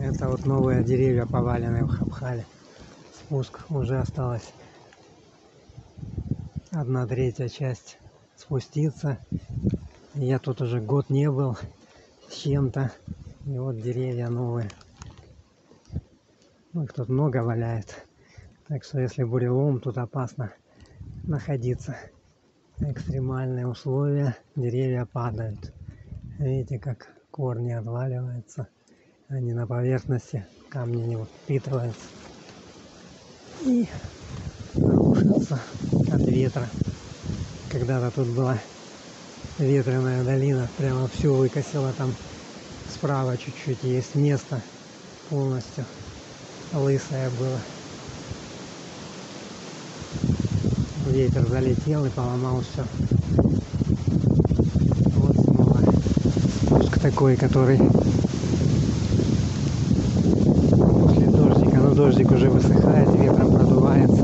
Это вот новые деревья поваленные в Хабхале. Спуск уже осталось 1/3 часть спуститься. Я тут уже год не был с чем-то. И вот деревья новые. Ну, их тут много валяет. Так что если бурелом, тут опасно находиться. Экстремальные условия, деревья падают. Видите, как корни отваливаются. Они на поверхности, камни не впитываются. И рушатся от ветра. Когда-то тут была ветреная долина, прямо всю выкосила. Там справа чуть-чуть есть место, полностью лысое было. Ветер залетел и поломал все. Вот снова спуск такой, который после дождика. Но дождик уже высыхает, ветром продувается.